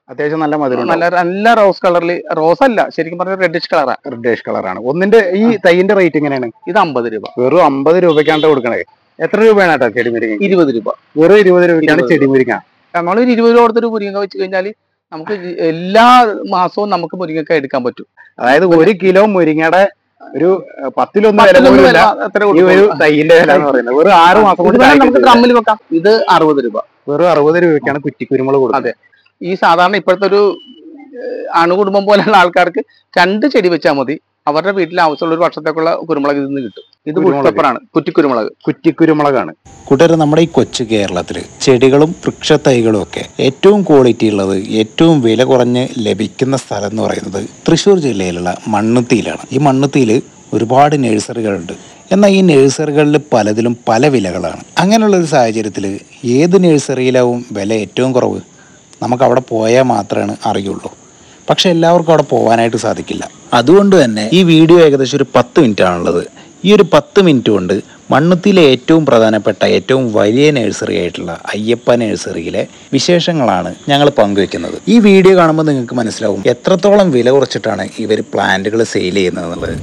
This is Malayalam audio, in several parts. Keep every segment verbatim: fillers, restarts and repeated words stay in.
അത്യാവശ്യം നല്ല മധുരം, നല്ല നല്ല റോസ് കളറിൽ, റോസ് അല്ല ശരിക്കും പറഞ്ഞാൽ റെഡിഷ് കളറാണ്. റെഡിഷ് കളറാണ്. ഒന്നിന്റെ ഈ തൈന്റെ റേറ്റ് എങ്ങനെയാണ്? ഇത് അമ്പത് രൂപ. വെറും അമ്പത് രൂപയ്ക്കാണ് കൊടുക്കണേ. എത്ര രൂപയാണ് കേട്ടോ ചെടിമുരിങ്ങ? ഇരുപത് രൂപ. വെറും ഇരുപത് രൂപയ്ക്കാണ് ചെടിമുരിങ്ങ. നമ്മളൊരു ഇരുപത് രൂപ കൊടുത്തൊരു മുരിങ്ങ വെച്ച് കഴിഞ്ഞാൽ നമുക്ക് എല്ലാ മാസവും നമുക്ക് മുരിങ്ങക്ക എടുക്കാൻ പറ്റും. അതായത് ഒരു കിലോ മുരിങ്ങയുടെ ഒരു പത്തിലൊന്ന് വില ഒരു തൈന്റെ വില എന്ന് പറയുന്നത്. വെറും ആറ് മാസം കൊണ്ട് നമുക്ക് ഡ്രമ്മിൽ വെക്കാം. ഇത് അറുപത് രൂപ. വെറും അറുപത് രൂപയ്ക്കാണ് കുറ്റിക്കുരുമുളക് കൊടുക്കുന്നത്. അതെ, ഈ സാധാരണ ഇപ്പോഴത്തെ ഒരു അണുകുടുംബം പോലെയുള്ള ആൾക്കാർക്ക് രണ്ട് ചെടി വെച്ചാൽ മതി, അവരുടെ വീട്ടിൽ ആവശ്യമുള്ള ഒരു വർഷത്തേക്കുള്ള കുരുമുളക് ഇതിൽ നിന്ന് കിട്ടും. ഇത് കുറ്റിപ്പറാണ്, കുറ്റിക്കുരുമുളക്. കുറ്റിക്കുരുമുളകാണ്. കൂട്ടുകാരെ, നമ്മുടെ ഈ കൊച്ചു കേരളത്തിൽ ചെടികളും വൃക്ഷത്തൈകളും ഒക്കെ ഏറ്റവും ക്വാളിറ്റി ഉള്ളത്, ഏറ്റവും വില കുറഞ്ഞ് ലഭിക്കുന്ന സ്ഥലം എന്ന് പറയുന്നത് തൃശ്ശൂർ ജില്ലയിലുള്ള മണ്ണുത്തിയിലാണ്. ഈ മണ്ണുത്തിയിൽ ഒരുപാട് നഴ്സറികളുണ്ട്. എന്നാൽ ഈ നഴ്സറികളിൽ പലതിലും പല വിലകളാണ്. അങ്ങനെയുള്ളൊരു സാഹചര്യത്തിൽ ഏത് നഴ്സറിയിലാവും വില ഏറ്റവും കുറവ്? നമുക്ക് അവിടെ പോയാൽ മാത്രമേ അറിയുള്ളൂ. പക്ഷെ എല്ലാവർക്കും അവിടെ പോകാനായിട്ട് സാധിക്കില്ല. അതുകൊണ്ട് തന്നെ ഈ വീഡിയോ ഏകദേശം ഒരു പത്ത് മിനിറ്റ് ആണുള്ളത്. ഈ ഒരു പത്ത് മിനിറ്റ് കൊണ്ട് മണ്ണുത്തിയിലെ ഏറ്റവും പ്രധാനപ്പെട്ട ഏറ്റവും വലിയ നഴ്സറി ആയിട്ടുള്ള അയ്യപ്പ നഴ്സറിയിലെ വിശേഷങ്ങളാണ് ഞങ്ങൾ പങ്കുവെക്കുന്നത്. ഈ വീഡിയോ കാണുമ്പോൾ നിങ്ങൾക്ക് മനസ്സിലാവും എത്രത്തോളം വില കുറച്ചിട്ടാണ് ഇവർ പ്ലാന്റുകൾ സെയിൽ ചെയ്യുന്നത് എന്നുള്ളത്.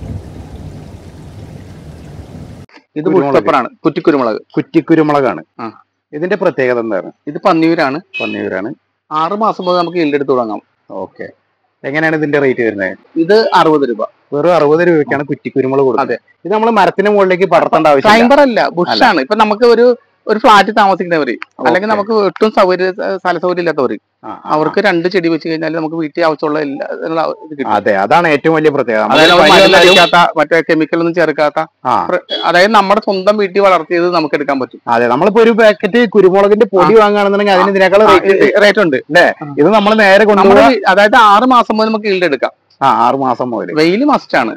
ഇത് കുറ്റിപ്പറാണ്, കുറ്റിക്കുരുമുളക്. കുറ്റിക്കുരുമുളകാണ്. ഇതിന്റെ പ്രത്യേകത എന്താണ്? ഇത് പന്നിയൂരാണ്. പന്നിയൂരാണ്. ആറ് മാസം മുതൽ നമുക്ക് ഈൽഡ് എടുത്ത് തുടങ്ങാം. ഓക്കെ. എങ്ങനെയാണ് ഇതിന്റെ റേറ്റ് വരുന്നത്? ഇത് അറുപത് രൂപ. വെറും അറുപത് രൂപയ്ക്കാണ് കുറ്റിക്കുരുമുളക് കൊടുക്കുന്നത്. ഇത് നമ്മൾ മരത്തിന്റെ മുകളിലേക്ക് പടർത്തേണ്ട ആവശ്യം. ഫൈബർ അല്ല, ബുഷാണ്. ഇപ്പൊ നമുക്ക് ഒരു ഒരു ഫ്ലാറ്റ് താമസിക്കുന്നവര്, അല്ലെങ്കിൽ നമുക്ക് ഒട്ടും സൗകര്യ സ്ഥല സൗകര്യം ഇല്ലാത്തവര്, അവർക്ക് രണ്ട് ചെടി വെച്ച് കഴിഞ്ഞാൽ നമുക്ക് വീട്ടിൽ ആവശ്യമുള്ള എല്ലാ. അതെ, അതാണ് ഏറ്റവും വലിയ പ്രത്യേകത. മറ്റേ കെമിക്കൽ ഒന്നും ചേർക്കാത്ത, അതായത് നമ്മുടെ സ്വന്തം വീട്ടിൽ വളർത്തിയത് നമുക്ക് എടുക്കാൻ പറ്റും. അതെ, നമ്മളിപ്പോ ഒരു പാക്കറ്റ് കുരുമുളകിന്റെ പൊടി വാങ്ങുകയാണെന്നുണ്ടെങ്കിൽ അതിന് ഇതിനേക്കാൾ റേറ്റ് ഉണ്ട് അല്ലേ? ഇത് നമ്മൾ നേരെ കൊണ്ടുപോയി, അതായത് ആറ് മാസം മുതൽ നമുക്ക് ഈൽഡ് എടുക്കാം. ആ ആറ് മാസം മുതൽ. വെയിൽ മസ്റ്റ് ആണ്.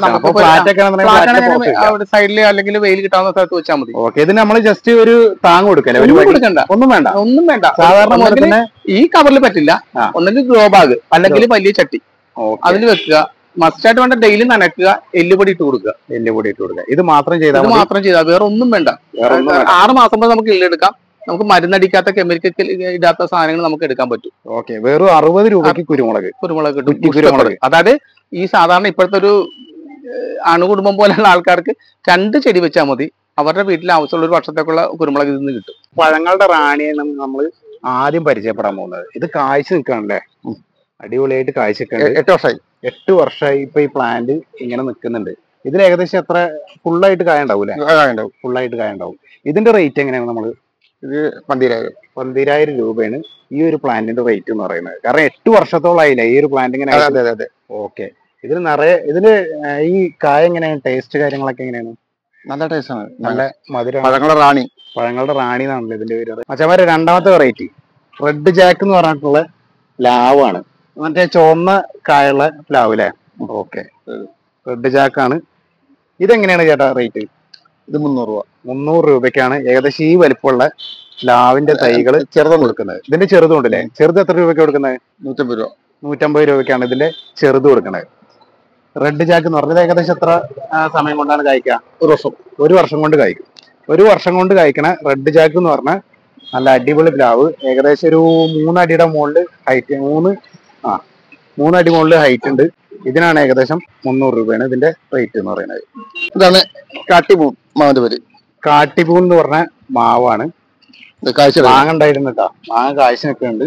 സൈഡില് അല്ലെങ്കിൽ വെയിൽ കിട്ടാവുന്ന സ്ഥലത്ത് വെച്ചാൽ മതി. ഓക്കെ. ഇതിന് നമ്മൾ ജസ്റ്റ് ഒരു താങ് കൊടുക്കല്ലേ? കൊടുക്കണ്ട, ഒന്നും വേണ്ട, ഒന്നും വേണ്ട. സാധാരണ ഈ കവറിൽ പറ്റില്ല. ഒന്നെങ്കിൽ ഗ്രോ ബാഗ് അല്ലെങ്കിൽ വലിയ ചട്ടി, അതിൽ വെക്കുക. മസ്റ്റായിട്ട് വേണ്ട ഡെയിലി നനക്കുക, എല്ലുപൊടി ഇട്ട് കൊടുക്കുക. എല്ലുപൊടി ഇട്ട് കൊടുക്കുക. ഇത് മാത്രം ചെയ്താൽ മാത്രം ചെയ്താൽ വേറെ ഒന്നും വേണ്ട. ആറ് മാസം മുതൽ നമുക്ക് ഈൽഡ് എടുക്കാം. നമുക്ക് മരുന്നടിക്കാത്ത കെമിക്കൽ ഇടാത്ത സാധനങ്ങൾ നമുക്ക് എടുക്കാൻ പറ്റും. ഓക്കെ. വെറും അറുപത് രൂപയ്ക്ക് കുരുമുളക് കുരുമുളക് കിട്ടും. കുരുമുളക് അതായത് ഈ സാധാരണ ഇപ്പോഴത്തെ ഒരു അണുകുടുംബം പോലെയുള്ള ആൾക്കാർക്ക് രണ്ട് ചെടി വെച്ചാൽ മതി, അവരുടെ വീട്ടിൽ ആവശ്യമുള്ള ഒരു വർഷത്തേക്കുള്ള കുരുമുളക് ഇതിൽ നിന്ന് കിട്ടും. പഴങ്ങളുടെ റാണിയാണ് നമ്മൾ ആദ്യം പരിചയപ്പെടാൻ പോകുന്നത്. ഇത് കായ്ച്ചു നിൽക്കാണല്ലേ? അടിപൊളിയായിട്ട് കായ്ച്ചു നിൽക്കുന്നുണ്ട്. എട്ട് വർഷമായി എട്ട് വർഷമായി ഇപ്പൊ ഈ പ്ലാന്റ് ഇങ്ങനെ നിൽക്കുന്നുണ്ട്. ഇതിൽ ഏകദേശം എത്ര ഫുള്ളായിട്ട് കായ ഉണ്ടാവും? അല്ലേ, ഫുള്ളായിട്ട് കായ ഉണ്ടാവും. ഇതിന്റെ റേറ്റ് എങ്ങനെയാണ്? നമ്മൾ ഇത് പന്തിരായിരം പന്തിരായിരം രൂപയാണ് ഈ ഒരു പ്ലാന്റിന്റെ റേറ്റ് എന്ന് പറയുന്നത്. കാരണം എട്ട് വർഷത്തോളായില്ലേ ഈ ഒരു പ്ലാന്റ് ഇങ്ങനെ. അതെ അതെ. ഓക്കെ. ഇതിന് നിറയെ ഇതിന് ഈ കായ എങ്ങനെയാണ്? ടേസ്റ്റ് കാര്യങ്ങളൊക്കെ എങ്ങനെയാണ്? നല്ല ടേസ്റ്റ് ആണ്, നല്ല മധുരം. പഴങ്ങളുടെ റാണി. പഴങ്ങളുടെ റാണി എന്നാണല്ലോ ഇതിന്റെ പേര്. മച്ചമാരെ, രണ്ടാമത്തെ വെറൈറ്റി റെഡ് ജാക്ക് എന്ന് പറഞ്ഞിട്ടുള്ള പ്ലാവാണ്. മറ്റേ ചുവന്ന കായുള്ള പ്ലാവ് അല്ലേ? ഓക്കെ. റെഡ് ജാക്കാണ്. ഇതെങ്ങനെയാണ് ചേട്ടാ റേറ്റ്? ഇത് മുന്നൂറ് രൂപ. മുന്നൂറ് രൂപയ്ക്കാണ് ഏകദേശം ഈ വലിപ്പമുള്ള പ്ലാവിന്റെ തൈകൾ ചെറുതും കൊടുക്കുന്നത്. ഇതിന്റെ ചെറുതുണ്ടല്ലേ? ചെറുത് എത്ര രൂപയ്ക്ക് കൊടുക്കുന്നത്? നൂറ്റമ്പത് രൂപ. നൂറ്റമ്പത് രൂപയ്ക്കാണ് ഇതിന്റെ ചെറുത് കൊടുക്കുന്നത്. റെഡ് ജാക്ക് എന്ന് പറഞ്ഞത് ഏകദേശം എത്ര സമയം കൊണ്ടാണ് കായ്ക്കുക? ഒരു വർഷം. ഒരു വർഷം കൊണ്ട് കായ്ക്കും. ഒരു വർഷം കൊണ്ട് കായ്ക്കണ റെഡ് ജാക്ക് എന്ന് പറഞ്ഞാൽ നല്ല അടിപൊളി പ്ലാവ്. ഏകദേശം ഒരു മൂന്നടിയുടെ മുകളിൽ ഹൈറ്റ്, മൂന്ന് ആ മൂന്നടി മുകളിൽ ഹൈറ്റ് ഉണ്ട്. ഇതിനാണ് ഏകദേശം മുന്നൂറ് രൂപയാണ് ഇതിന്റെ റേറ്റ് എന്ന് പറയുന്നത്. ഇതാണ് കാട്ടിപ്പൂൺ മാവിന്റെ പേര്. കാട്ടിപ്പൂൺ എന്ന് പറഞ്ഞ മാവാണ്. മാങ്ങ ഉണ്ടായിരുന്നു കേട്ടോ. മാങ്ങ കാഴ്ച നിൽക്കുന്നുണ്ട്.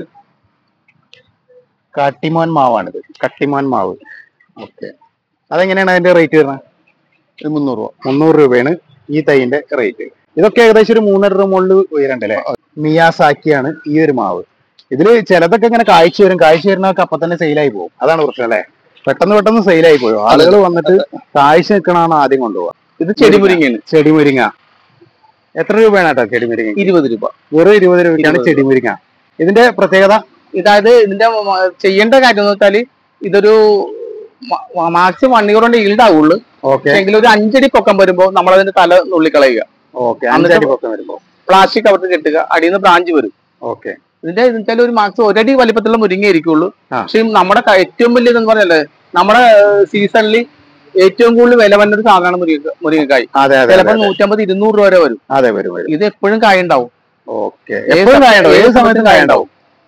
കാട്ടിമോൻ മാവാണിത്. കട്ടിമോൻ മാവ്. ഓക്കെ. അതെങ്ങനെയാണ് അതിന്റെ റേറ്റ് വരുന്നത്? മുന്നൂറ് രൂപ. മുന്നൂറ് രൂപയാണ് ഈ തൈന്റെ റേറ്റ്. ഇതൊക്കെ ഏകദേശം ഒരു മൂന്നര രൂപ മുകളിൽ ഉയരണ്ടല്ലേ? മിയാസാക്കിയാണ് ഈ ഒരു മാവ്. ഇതില് ചിലതൊക്കെ ഇങ്ങനെ കാഴ്ച വരും. കാഴ്ച വരുന്നതൊക്കെ അപ്പൊ തന്നെ സെയിലായി പോകും. അതാണ് പ്രശ്നം അല്ലേ? പെട്ടെന്ന് പെട്ടെന്ന് സെയിലായി പോയോ? ആളുകൾ വന്നിട്ട് കാഴ്ച നിൽക്കണമാണ് ആദ്യം കൊണ്ടുപോകാം. ഇത് ചെടിമുരിങ്ങയാണ്. ചെടിമുരിങ്ങ എത്ര രൂപയാണ് കേട്ടോ? ചെടിമുരിങ്ങ ഇരുപത് രൂപ. വെറും ഇരുപത് രൂപയ്ക്കാണ് ചെടിമുരിങ്ങ. ഇതിന്റെ പ്രത്യേകത, ഇതായത് ഇതിന്റെ ചെയ്യേണ്ട കാര്യം എന്ന് വെച്ചാല് ഇതൊരു മാക്സിമം വൺ ഇയർ കൊണ്ട് ഈൽഡ് ആവുള്ളൂ. ഓക്കെ. എങ്കിലും ഒരു അഞ്ചടി പൊക്കം വരുമ്പോ നമ്മൾ അതിന്റെ തല നുള്ളിക്കളയുക. ഓക്കെ. അഞ്ചടി പൊക്കം വരുമ്പോ പ്ലാസ്റ്റിക് കവറിൽ കെട്ടുക. അടിയിൽ നിന്ന് ബ്രാഞ്ച് വരും. ഓക്കെ. ഇതിന്റെ വെച്ചാൽ ഒരു മാക്സിമം ഒരടി വലിപ്പത്തിലുള്ള മുരിങ്ങ ഇരിക്കുള്ളൂ. പക്ഷെ നമ്മുടെ ഏറ്റവും വലിയതെന്ന് പറഞ്ഞല്ലേ, നമ്മുടെ സീസണിൽ ഏറ്റവും കൂടുതൽ വില വന്ന ഒരു സാധനമാണ് മുരിങ്ങ മുരിങ്ങക്കായ്. ചിലപ്പോൾ നൂറ്റമ്പത് ഇരുന്നൂറ് രൂപ വരെ വരും. അതെ വരും. ഇത് എപ്പോഴും കായ ഉണ്ടാവും. ഓക്കെ. എപ്പോഴും കായ ഉണ്ടാവും. ഏത് സമയത്തും കായ ഉണ്ടാവും.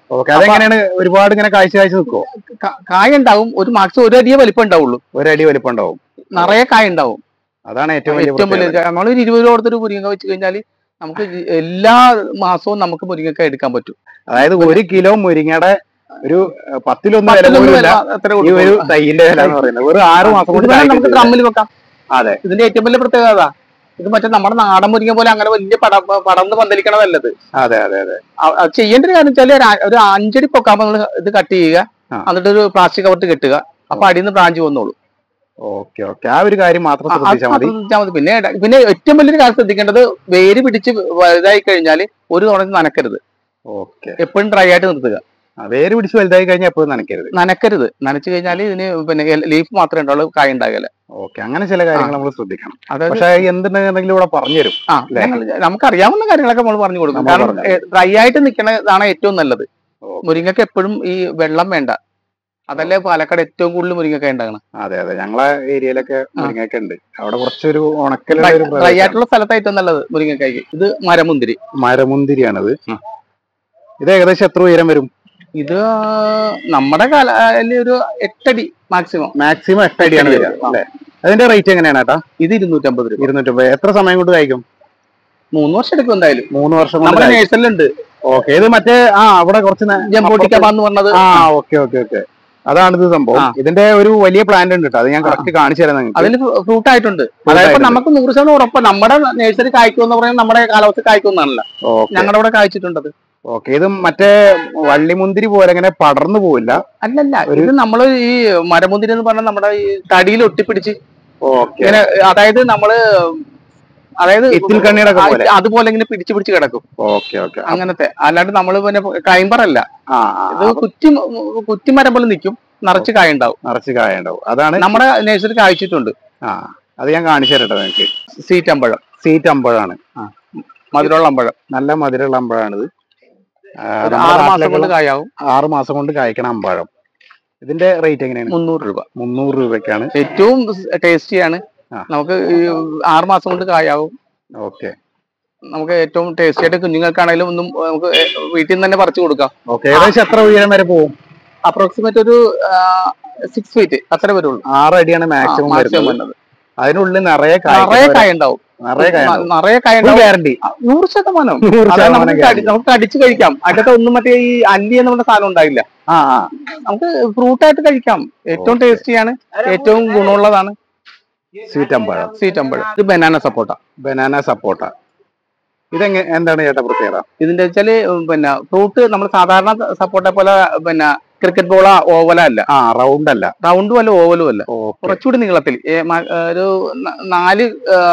ഓക്കെ, അതെങ്ങനെയാണ് ഒരുപാട് ഇങ്ങനെ കാഴ്ച കാഴ്ച നിൽക്കുമോ? കായ ഉണ്ടാവും, ഒരു മാക്സിമം ഒരു അടിയെ വലിപ്പം ഉണ്ടാവുള്ളൂ. ഒരടി വലിപ്പം ഉണ്ടാവും, നിറയെ കായ ഉണ്ടാവും. അതാണ് ഏറ്റവും ഏറ്റവും വലിയ. നമ്മളൊരു ഇരുപത് രൂപ കൊടുത്തൊരു മുരിങ്ങ വെച്ച് കഴിഞ്ഞാൽ നമുക്ക് എല്ലാ മാസവും നമുക്ക് മുരിങ്ങക്കായ എടുക്കാൻ പറ്റും. അതായത് ഒരു കിലോ മുരിങ്ങയുടെ ഒരു പത്തിലൊന്ന് വില ഈ ഒരു തൈയിന്റെ വില എന്ന് പറയുന്നത് ഒരു ആറ് മാസം കൊണ്ട് നമുക്ക് ഡ്രമ്മിൽ വെക്കാം. അതെ, ഇതിന്റെ ഏറ്റവും വലിയ പ്രത്യേകത ഇത് മറ്റേ നമ്മുടെ നാടൻ മുരിങ്ങ പോലെ അങ്ങനെ വലിയ പട പടർന്ന് പന്തലിക്കണതല്ലത്. അതെ അതെ അതെ. ചെയ്യേണ്ട ഒരു കാര്യം വെച്ചാൽ ഒരു അഞ്ചടി പൊക്കാകുമ്പോൾ നമ്മൾ ഇത് കട്ട് ചെയ്യുക, എന്നിട്ട് ഒരു പ്ലാസ്റ്റിക് കവറിട്ട് കെട്ടുക. അപ്പൊ അടിയിൽ നിന്ന് ബ്രാഞ്ച് വന്നോളൂ. ഓക്കെ ഓക്കെ, ആ ഒരു കാര്യം മാത്രം ശ്രദ്ധിച്ചാൽ മതി. പിന്നെ പിന്നെ ഏറ്റവും വലിയൊരു കാര്യം ശ്രദ്ധിക്കേണ്ടത്, വേര് പിടിച്ച് വലുതായി കഴിഞ്ഞാൽ ഒരു തവണ നനക്കരുത്. ഓക്കെ, എപ്പോഴും ഡ്രൈ ആയിട്ട് നിർത്തുക. വേര് പിടിച്ച് വലുതായി കഴിഞ്ഞാൽ എപ്പോഴും നനയ്ക്കരുത്. നനക്കരുത്. നനച്ചു കഴിഞ്ഞാൽ ഇതിന് പിന്നെ ലീഫ് മാത്രമേ ഉണ്ടാവുള്ളൂ, കായ ഉണ്ടാകില്ല. ഓക്കെ, അങ്ങനെ ചില കാര്യങ്ങൾ നമ്മൾ ശ്രദ്ധിക്കണം. പക്ഷെ എന്തുണ്ടെങ്കിലും ഇവിടെ പറഞ്ഞു തരും. ആ, നമുക്കറിയാവുന്ന കാര്യങ്ങളൊക്കെ നമ്മൾ പറഞ്ഞു കൊടുക്കും. കാരണം ഡ്രൈ ആയിട്ട് നിൽക്കുന്നതാണ് ഏറ്റവും നല്ലത്. മുരിങ്ങക്ക് എപ്പോഴും ഈ വെള്ളം വേണ്ട. അതല്ലേ പാലക്കാട് ഏറ്റവും കൂടുതൽ മുരിങ്ങക്കായ ഉണ്ടാകണം. അതെ അതെ, ഞങ്ങളെ ഏരിയയിലൊക്കെ മുരിങ്ങക്ക ഉണ്ട്. അവിടെ കുറച്ചൊരു ഉണക്കൽ ഡ്രൈ ആയിട്ടുള്ള സ്ഥലത്ത് ഏറ്റവും നല്ലത് മുരിങ്ങക്കായ്ക്ക്. ഇത് മരമുന്തിരി. മരമുന്തിരിയാണിത്. ഇത് ഏകദേശം എത്ര ഉയരം വരും? ഇത് നമ്മുടെ കാലിൽ ഒരു എട്ടടി മാക്സിമം മാക്സിമം എട്ടടിയാണ് വരിക അല്ലെ? അതിന്റെ റേറ്റ് എങ്ങനെയാണ് ഏട്ടാ? ഇത് ഇരുന്നൂറ്റമ്പത് രൂപ. ഇരുന്നൂറ്റമ്പത്. എത്ര സമയം കൊണ്ട് കഴിക്കും? മൂന്ന് വർഷം എടുക്കും എന്തായാലും. മൂന്ന് വർഷം നമ്മുടെ നേഴ്സറിലുണ്ട്. ഓക്കെ, ഇത് മറ്റേ ആ അവിടെ കുറച്ച് ജംബോട്ടിക്കാന്ന് പറഞ്ഞത്. ആ ഓക്കെ ഓക്കെ ഓക്കെ, അതാണിത് സംഭവം. ഇതിന്റെ ഒരു വലിയ പ്ലാന്റ് ഉണ്ട് കേട്ടോ, അത് ഞാൻ കറക്റ്റ് കാണിച്ചു തരാം നിങ്ങൾക്ക്. അതിൽ ഫ്രൂട്ട് ആയിട്ടുണ്ട്. അതായത് നമുക്ക് നൂറ് ശതമാനം ഉറപ്പ് നമ്മുടെ നേഴ്സറി കായ്ക്കുമെന്ന് പറയുന്നത് നമ്മുടെ കാലാവസ്ഥ കായ്ക്കുമെന്നാണല്ലോ. ഞങ്ങളുടെ അവിടെ കായ്ച്ചിട്ടുണ്ട്. ഓക്കെ, ഇത് മറ്റേ വള്ളിമുന്തിരി പോലെ അങ്ങനെ പടർന്നു പോവില്ല. അല്ലല്ല, ഇത് നമ്മള് ഈ മരമുന്തിരി എന്ന് പറഞ്ഞാൽ നമ്മുടെ ഈ തടിയിൽ ഒട്ടിപ്പിടിച്ച് ഇങ്ങനെ, അതായത് നമ്മള് അതായത് അതുപോലെ ഇങ്ങനെ പിടിച്ചു പിടിച്ച് കിടക്കും. ഓക്കെ ഓക്കെ, അങ്ങനത്തെ. അല്ലാണ്ട് നമ്മള് പിന്നെ ക്ലൈംബർ അല്ല. ഇത് കുറ്റി കുറ്റിമരം പോലെ നിൽക്കും, നിറച്ച് കായ ഉണ്ടാവും. നിറച്ച് കായ ഉണ്ടാവും. അതാണ് നമ്മുടെ നേഴ്സറി കായ്ച്ചിട്ടുണ്ട്. ആ, അത് ഞാൻ കാണിച്ചു തരട്ടെ നിങ്ങൾക്ക്. സീറ്റ് അമ്പഴം. സീറ്റ് അമ്പഴാണ്. മധുരമുള്ള അമ്പഴം. നല്ല മധുരമുള്ള അമ്പഴാണിത്. ആറ് മാസം കൊണ്ട് കായാവും. ആറ് മാസം കൊണ്ട് കായ്ക്കണം അമ്പഴം. ഇതിന്റെ റേറ്റ് എങ്ങനെയാണ്? മുന്നൂറ് രൂപ. മുന്നൂറ് രൂപയ്ക്കാണ്. ഏറ്റവും ടേസ്റ്റിയാണ്. നമുക്ക് ആറ് മാസം കൊണ്ട് കായാവും. ഓക്കെ, നമുക്ക് ഏറ്റവും ടേസ്റ്റി ആയിട്ട് കുഞ്ഞുങ്ങൾക്കാണെങ്കിലും ഒന്നും നമുക്ക് വീട്ടിൽ നിന്ന് തന്നെ പറിച്ചു കൊടുക്കാം. ഓക്കെ, ഏകദേശം എത്ര ഉയരം വരെ പോകും? അപ്രോക്സിമേറ്റ് ഒരു സിക്സ് ഫീറ്റ് അത്ര വരുള്ളൂ. ആറ് അടിയാണ് മാക്സിമം വരുന്നത്. അതിനുള്ളിൽ നിറയെ നിറയെ കായ ഉണ്ടാവും. നിറയെ കായ ഗ്യാരണ്ടി നൂറ് ശതമാനം. നമുക്ക് കടിച്ചു കഴിക്കാം. അതിനകത്ത് ഒന്നും മറ്റേ ഈ അല്ലി എന്ന് പറഞ്ഞ സാധനം ഉണ്ടായില്ല. ആ, നമുക്ക് ഫ്രൂട്ടായിട്ട് കഴിക്കാം. ഏറ്റവും ടേസ്റ്റിയാണ്, ഏറ്റവും ഗുണമുള്ളതാണ് സ്വീറ്റ് അമ്പഴം. സ്വീറ്റ് അമ്പഴം. ഇത് ബനാന സപ്പോട്ട. ബനാന സപ്പോട്ട. ഇതെങ്ങനെ എന്താണ് ചേട്ടാ പ്രത്യേകത? ഇതിന്റെ വെച്ചാല് പിന്നെ ഫ്രൂട്ട് നമ്മൾ സാധാരണ സപ്പോട്ട പോലെ പിന്നെ ക്രിക്കറ്റ് ബോള ഓവല അല്ല. ആ, റൗണ്ട് അല്ല. റൗണ്ടും അല്ല ഓവലും അല്ല. കുറച്ചുകൂടി നീളത്തിൽ ഒരു നാല്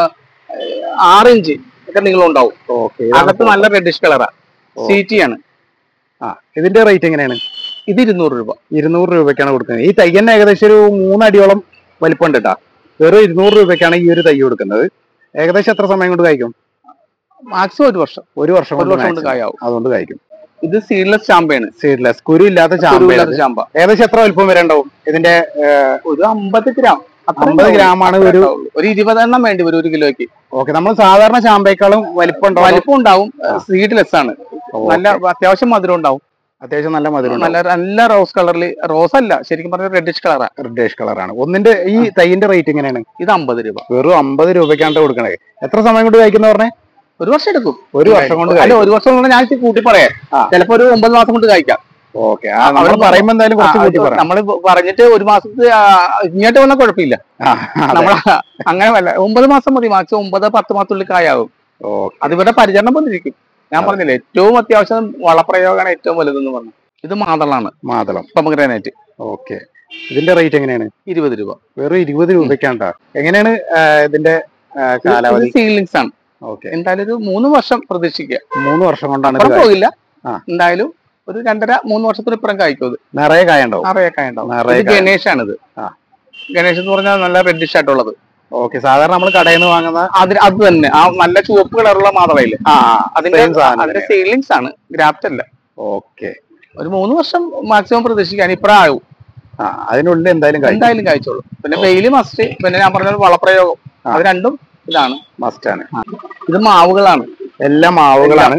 ആറ് ഇഞ്ച് ഒക്കെ നീളം ഉണ്ടാവും. അകത്ത് നല്ല റെഡിഷ് കളറാ. സീറ്റിയാണ്. ആ, ഇതിന്റെ റേറ്റ് എങ്ങനെയാണ്? ഇത് ഇരുന്നൂറ് രൂപ. ഇരുന്നൂറ് രൂപയ്ക്കാണ് കൊടുക്കുന്നത്. ഈ തയ്യന്നെ ഏകദേശം ഒരു മൂന്നടിയോളം വലിപ്പമുണ്ട് കേട്ടാ. വെറും ഇരുന്നൂറ് രൂപയ്ക്കാണ് ഈ ഒരു തൈ കൊടുക്കുന്നത്. ഏകദേശം എത്ര സമയം കൊണ്ട് കായ്ക്കും? മാക്സിമം ഒരു വർഷം. ഒരു വർഷം കൊണ്ട് കായാവും. അതുകൊണ്ട് കായ്ക്കും. ഇത് സീഡ്ലെസ് ചാമ്പയാണ്. സീഡ്ലെസ്, കുരു ഇല്ലാത്ത ചാമ്പ. ഏകദേശം എത്ര വലിപ്പം വരെ ഉണ്ടാവും ഇതിന്റെ? ഒരു അമ്പത് ഗ്രാം. അമ്പത് ഗ്രാമാണ്. ഒരു ഒരു ഇരുപതെണ്ണം വേണ്ടി വരും ഒരു കിലോയ്ക്ക്. ഓക്കെ, നമ്മൾ സാധാരണ ചാമ്പയേക്കാളും വലിപ്പം വലിപ്പം ഉണ്ടാവും. സീഡ്ലെസ് ആണ്. നല്ല അത്യാവശ്യം മധുരം ഉണ്ടാവും. അത്യാവശ്യം നല്ല മധുരം. നല്ല നല്ല റോസ് കളറിൽ. റോസ് അല്ല, ശരിക്കും പറഞ്ഞ റെഡിഷ് കളറാ. റെഡിഷ് കളറാണ്. ഒന്നിന്റെ ഈ തൈന്റെ റേറ്റ് എങ്ങനെയാണ്? ഇത് അമ്പത് രൂപ. വെറും അമ്പത് രൂപയ്ക്കാണ് കൊടുക്കണേ. എത്ര സമയം കൊണ്ട് കഴിക്കുന്ന പറഞ്ഞേ? ഒരു വർഷം എടുക്കും. ഒരു വർഷം കൊണ്ട്? അല്ല, ഒരു വർഷം കൊണ്ട് ഞാൻ കൂട്ടി പറയാം. ചിലപ്പോ ഒരു ഒമ്പത് മാസം കൊണ്ട് കഴിക്കാം. ഓക്കെ, നമ്മൾ പറയുമ്പോ എന്തായാലും നമ്മൾ പറഞ്ഞിട്ട് ഒരു മാസത്ത് ഇങ്ങോട്ട് വന്നാൽ കുഴപ്പമില്ല. നമ്മൾ അങ്ങനെ വല്ല ഒമ്പത് മാസം മതി. മാക്സിമം ഒമ്പത് പത്ത് മാസത്തുള്ളിൽ കായാവും. അതിവിടെ പരിചരണം വന്നിരിക്കും. ഞാൻ പറഞ്ഞില്ലേ, ഏറ്റവും അത്യാവശ്യം വളപ്രയോഗമാണ് ഏറ്റവും വലുതെന്ന് പറഞ്ഞു. ഇത് മാതളാണ്. മാതളം പൊമഗ്രാനൈറ്റ്. ഓക്കെ, ഇതിന്റെ റേറ്റ് എങ്ങനെയാണ്? ഇരുപത് രൂപ. വെറും ഇരുപത് രൂപയ്ക്കാണ്. എങ്ങനെയാണ് ഇതിന്റെ കാലാവധി? സീലിങ്സ് ആണ്. ഓക്കെ, എന്തായാലും ഒരു മൂന്ന് വർഷം പ്രതീക്ഷിക്കുക. മൂന്ന് വർഷം കൊണ്ടാണ് പോകില്ല. എന്തായാലും ഒരു രണ്ടര മൂന്ന് വർഷത്തിന് ഇപ്പുറം കായ്ക്കും. നിറയെ കായ ഉണ്ടാവും. നിറയെ കായ ഉണ്ടാവും. ഗണേഷാണിത്. ഗണേഷ് എന്ന് പറഞ്ഞാൽ നല്ല റെഡിഷ് ആയിട്ടുള്ളത്. ഓക്കെ, സാധാരണ നമ്മൾ കടയിൽ നിന്ന് വാങ്ങുന്ന അതിന് അത് തന്നെ. ആ നല്ല ചുവപ്പ് കളറുള്ള മാതളയില് അതിന്റെ അതിന്റെ സീലിങ്സ് ആണ്, ഗ്രാഫ്റ്റ് അല്ല. ഓക്കെ, ഒരു മൂന്ന് വർഷം മാക്സിമം പ്രതീക്ഷിക്കാൻ ഇപ്പഴാ ആവും. അതിനുള്ളിൽ എന്തായാലും എന്തായാലും കഴിച്ചോളൂ. പിന്നെ വെയില് മസ്റ്റ്. പിന്നെ ഞാൻ പറഞ്ഞ വളപ്രയോഗം, അത് രണ്ടും ഇതാണ് മസ്റ്റാണ്. ഇത് മാവുകളാണ്. എല്ലാം മാവുകളാണ്.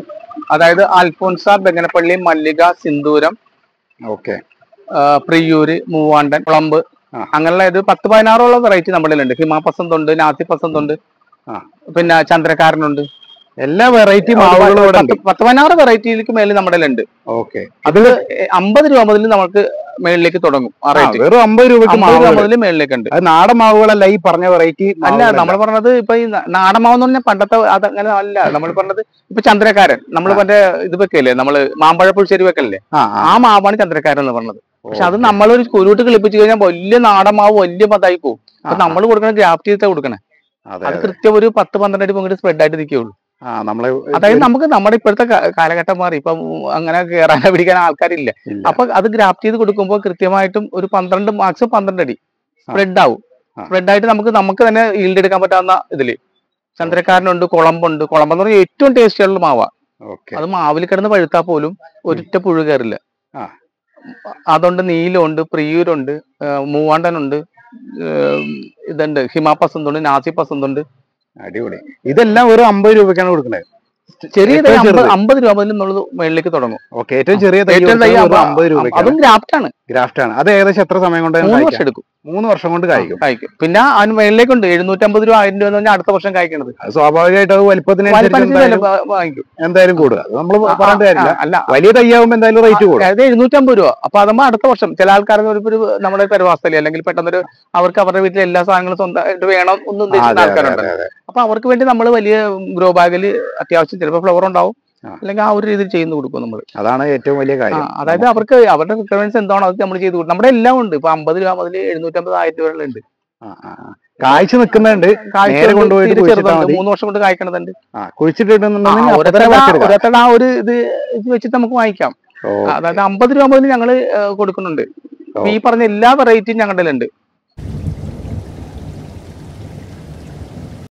അതായത് അൽഫോൻസ, ബെങ്ങനപ്പള്ളി, മല്ലിക, സിന്ദൂരം, ഓക്കെ, പ്രിയൂര്, മൂവാണ്ടൻ, കുളമ്പ്, അങ്ങനെയുള്ള ഇത് പത്ത് പതിനാറോളം വെറൈറ്റി നമ്മുടെ ഉണ്ട്. ഹിമാ പസന്ത് ഉണ്ട്, നാസി പസന്ത് ഉണ്ട്, പിന്നെ ചന്ദ്രക്കാരനുണ്ട്. എല്ലാ വെറൈറ്റി മാവുകളും പത്ത് പതിനാറ് വെറൈറ്റിയിലേക്ക് മേളിൽ നമ്മുടെ ഉണ്ട്. ഓക്കെ, അതിൽ അമ്പത് രൂപ മുതൽ നമുക്ക് മേളിലേക്ക് തുടങ്ങും. വെറും അമ്പത് രൂപയ്ക്ക് മുതൽ മേളിലേക്ക് ഉണ്ട്. നാടൻ മാവുകളല്ല ഈ പറഞ്ഞ വെറൈറ്റി അല്ല. നമ്മൾ പറഞ്ഞത് ഇപ്പൊ ഈ നാടൻ മാവെന്ന് പറഞ്ഞാൽ പണ്ടത്തെ അതങ്ങനെ അല്ല. നമ്മൾ പറഞ്ഞത് ഇപ്പൊ ചന്ദ്രക്കാരൻ, നമ്മൾ മറ്റേ ഇത് വെക്കല്ലേ, നമ്മള് മാമ്പഴ പുളിശ്ശേരി വെക്കല്ലേ, ആ മാവാണ് ചന്ദ്രക്കാരൻ എന്ന് പറഞ്ഞത്. പക്ഷെ അത് നമ്മളൊരു കുരുട്ട് കിളിപ്പിച്ചു കഴിഞ്ഞാൽ വലിയ നാടൻ മാവ് വലിയ മതായി പോകും. അപ്പൊ നമ്മൾ കൊടുക്കണ ഗ്രാഫ്റ്റ് ചെയ്തിട്ടാ കൊടുക്കണേ. അത് കൃത്യം ഒരു പത്ത് പന്ത്രണ്ട് അടി പൊങ്ങിട്ട് സ്പ്രെഡ് ആയിട്ട് നിൽക്കുള്ളൂ. അതായത് നമുക്ക് നമ്മുടെ ഇപ്പോഴത്തെ കാലഘട്ടം മാറി, ഇപ്പൊ അങ്ങനെ കയറാനോ പിടിക്കാൻ ആൾക്കാരില്ല. അപ്പൊ അത് ഗ്രാഫ്റ്റ് ചെയ്ത് കൊടുക്കുമ്പോൾ കൃത്യമായിട്ടും ഒരു പന്ത്രണ്ട് മാക്സിമം പന്ത്രണ്ട് അടി സ്പ്രെഡ് ആവും. സ്പ്രെഡ് ആയിട്ട് നമുക്ക് നമുക്ക് തന്നെ ഈൽഡ് എടുക്കാൻ പറ്റാവുന്ന ഇതില് ചന്ദ്രക്കാരനുണ്ട്, കുളമ്പുണ്ട്. കുളമ്പെന്ന് പറഞ്ഞാൽ ഏറ്റവും ടേസ്റ്റി ആയിട്ടുള്ള മാവാ. അത് മാവിൽ കിടന്ന് പഴുത്താൽ പോലും ഒരിറ്റ പുഴു കയറില്ല. അതുകൊണ്ട് നീലമുണ്ട്, പ്രിയൂരുണ്ട്, മൂവാണ്ടനുണ്ട്, ഇതുണ്ട്, ഹിമാ പസന്ത് ഉണ്ട്, നാസി പസന്ത് ഉണ്ട്. അടിപൊളി. ഇതെല്ലാം ഒരു അമ്പത് രൂപയ്ക്കാണ് കൊടുക്കുന്നത്. ചെറിയ അമ്പത് രൂപ മുതൽ നമ്മൾ മേളിലേക്ക് തുടങ്ങും. ഓക്കെ, ഏറ്റവും ചെറിയ അമ്പത് രൂപ. അതും ഗ്രാഫ്റ്റ് ആണ്. ഗ്രാഫ്റ്റ് ആണ്. അത് ഏകദേശം എത്ര സമയം കൊണ്ട്? മൂന്ന് വർഷം എടുക്കും. മൂന്ന് വർഷം കൊണ്ട് കായ്ക്കും. കായ്ക്കും. പിന്നെ അതിന് മേളിലേക്കുണ്ട് എഴുന്നൂറ്റമ്പത് രൂപ, ആയിരം രൂപ എന്ന് പറഞ്ഞാൽ അടുത്ത വർഷം കായ്ക്കണത്. സ്വാഭാവികമായിട്ട് അത് വലിപ്പത്തിന് വാങ്ങിക്കും. എന്തായാലും കൂടുക. നമ്മൾ പറയേണ്ട കാര്യമില്ല. അല്ല, വലിയ തയ്യാവുമ്പോൾ എന്തായാലും റേറ്റ് കൂടും. അതായത് എഴുന്നൂറ്റമ്പത് രൂപ. അപ്പൊ അതാകുമ്പോൾ അടുത്ത വർഷം ചില ആൾക്കാർക്ക് ഒരു നമ്മുടെ പെരവാസലി അല്ലെങ്കിൽ പെട്ടെന്നൊരു അവർക്ക് അവരുടെ വീട്ടിലെ എല്ലാ സാധനങ്ങളും സ്വന്തമായിട്ട് വേണം എന്ന് ഉദ്ദേശിക്കുന്ന ആൾക്കാരുണ്ട്. അപ്പൊ അവർക്ക് വേണ്ടി നമ്മൾ വലിയ ഗ്രോ ബാഗിൽ അത്യാവശ്യം ചിലപ്പോൾ ഫ്ലവർ ഉണ്ടാവും, അല്ലെങ്കിൽ ആ ഒരു രീതിയിൽ ചെയ്യുന്നു കൊടുക്കും നമ്മൾ. അതാണ് ഏറ്റവും വലിയ കാര്യം. അതായത് അവർക്ക് അവരുടെ റിക്വയർമെന്റ്സ് എന്താണോ അത് നമ്മൾ ചെയ്ത് കൊടുക്കും. നമ്മുടെ എല്ലാം ഉണ്ട്. ഇപ്പൊ അമ്പത് രൂപ മുതൽ എഴുന്നൂറ്റമ്പത് ആയിരത്തി രൂപ ഉണ്ട്. കാഴ്ച നിൽക്കുന്നുണ്ട്. മൂന്ന് വർഷം കൊണ്ട് കായ്ക്കണതുണ്ട്. കുഴിച്ചിട്ടുണ്ടെന്നുണ്ടെങ്കിൽ ആ ഒരു ഇത് വെച്ചിട്ട് നമുക്ക് വാങ്ങിക്കാം. അതായത് അമ്പത് രൂപ മുതൽ ഞങ്ങള് കൊടുക്കുന്നുണ്ട്. ഈ പറഞ്ഞ എല്ലാ വെറൈറ്റിയും ഞങ്ങളുടെ ഉണ്ട്.